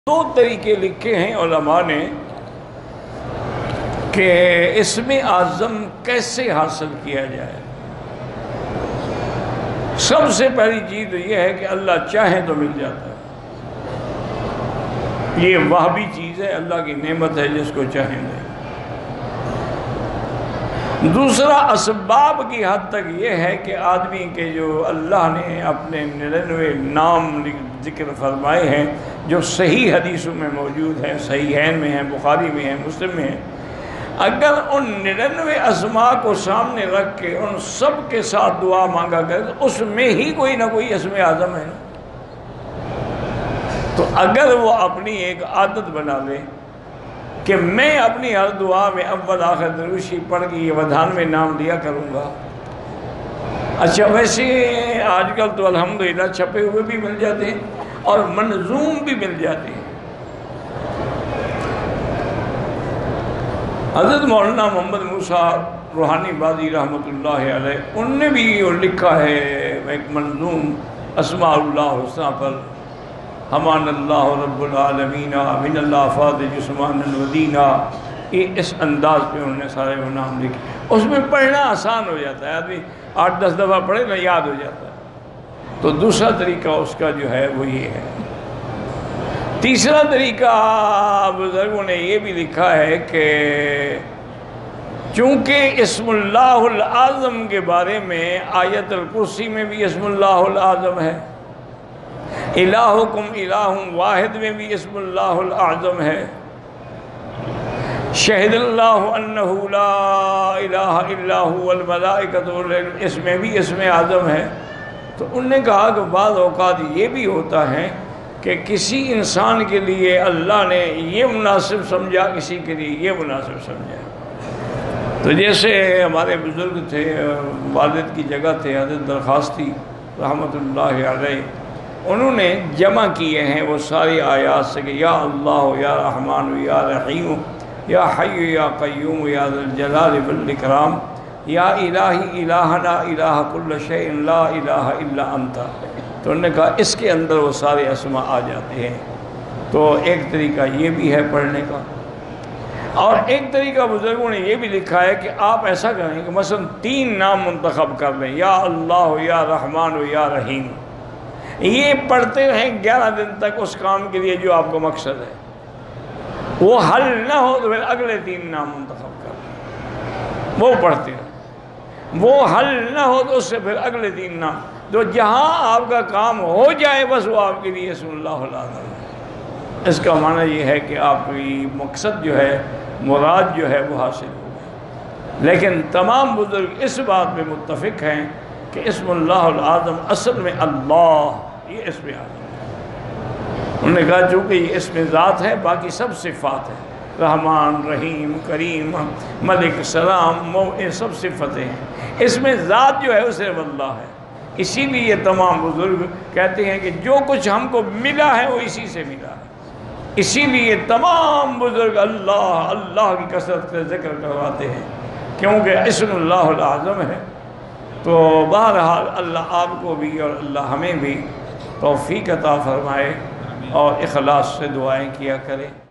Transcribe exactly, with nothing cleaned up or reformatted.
دو طریقے لکھے ہیں علماء نے کہ اسم اعظم کیسے حاصل کیا جائے۔ سب سے پہلی چیز تو یہ ہے کہ اللہ چاہے تو مل جاتا ہے، یہ وہابی چیز ہے، اللہ کی نعمت ہے جس کو چاہیں دے۔ دوسرا اسباب کی حد تک یہ ہے کہ آدمی کے جو اللہ نے اپنے ننانوے نام ذکر فرمائے ہیں جو صحیح حدیثوں میں موجود ہیں، صحیحین میں ہیں، بخاری میں ہیں، مسلم میں ہیں، اگر ان ننانوے اسماء کو سامنے رکھ کے ان سب کے ساتھ دعا مانگا کرے تو اس میں ہی کوئی نہ کوئی اسم اعظم ہے۔ تو اگر وہ اپنی ایک عادت بنا لے کہ میں اپنی ہر دعا میں اول آخر دروشی پڑھ کے یہ ودھانوے نام لیا کروں گا۔ اچھا ویسے آج کل تو الحمدللہ چھپے ہوئے بھی مل جاتے ہیں اور منظوم بھی مل جاتے ہیں۔ حضرت مولانا محمد موسیٰ روحانی بازی رحمۃ اللہ علیہ ان نے بھی لکھا ہے ایک منظوم اسماء اللہ حسنہ پر، ہمان اللہ رب العالمین من اللہ فاض جسمان الودینہ، یہ اس انداز پہ انہوں نے سارے وہ نام لکھے۔ اس میں پڑھنا آسان ہو جاتا ہے، آدمی آٹھ دس دفعہ پڑھے نا یاد ہو جاتا ہے۔ تو دوسرا طریقہ اس کا جو ہے وہ یہ ہے۔ تیسرا طریقہ بزرگوں نے یہ بھی لکھا ہے کہ چونکہ اسم اللہ الاعظم کے بارے میں آیت الکرسی میں بھی اسم اللہ الاعظم ہے، الہکم الہ واحد میں بھی اسم اللہ الاعظم ہے، شہد اللہ انہ لا الہ الا هو الملائکۃ اس میں بھی اسم اعظم ہے۔ تو انہوں نے کہا کہ بعض اوقات یہ بھی ہوتا ہے کہ کسی انسان کے لیے اللہ نے یہ مناسب سمجھا، کسی کے لیے یہ مناسب سمجھا۔ تو جیسے ہمارے بزرگ تھے، والد کی جگہ تھے حضرت درخواستی رحمۃ اللہ علیہ، انہوں نے جمع کیے ہیں وہ ساری آیات سے کہ یا اللہ یا رحمان یا رحیم یا حی یا قیوم یا ذی الجلال والاکرام یا الہی الہنا الہ کل شیء لا الہ الا انت۔ تو انہوں نے کہا اس کے اندر وہ سارے اسماء آ جاتے ہیں۔ تو ایک طریقہ یہ بھی ہے پڑھنے کا، اور ایک طریقہ بزرگوں نے یہ بھی لکھا ہے کہ آپ ایسا کریں کہ مثلا تین نام منتخب کر لیں، یا اللہ یا رحمان یا رحیم، یہ پڑھتے رہیں گیارہ دن تک اس کام کے لیے جو آپ کو مقصد ہے۔ وہ حل نہ ہو تو پھر اگلے تین نام منتخب کر لیں، وہ پڑھتے رہیں۔ وہ حل نہ ہو تو اس سے پھر اگلے تین نام، تو جہاں آپ کا کام ہو جائے بس وہ آپ کے لیے اسم اللہ الاعظم ہے۔ اس کا معنی یہ ہے کہ آپ کی مقصد جو ہے، مراد جو ہے وہ حاصل ہو گئی۔ لیکن تمام بزرگ اس بات میں متفق ہیں کہ اسم اللہ الاعظم اصل میں اللہ، یہ اسم اعظم ہے۔ انہوں نے کہا چونکہ یہ اسم ذات ہے، باقی سب صفات ہیں، رحمان، رحیم، کریم، ملک، سلام، یہ سب صفتیں ہیں۔ اسم ذات جو ہے وہ صرف اللہ ہے۔ اسی لیے تمام بزرگ کہتے ہیں کہ جو کچھ ہم کو ملا ہے وہ اسی سے ملا ہے۔ اسی لیے تمام بزرگ اللہ اللہ کی کثرت سے ذکر کرواتے ہیں، کیونکہ اسم اللہ الاعظم ہے۔ تو بہرحال اللہ آپ کو بھی اور اللہ ہمیں بھی توفیق عطا فرمائے اور اخلاص سے دعائیں کیا کریں۔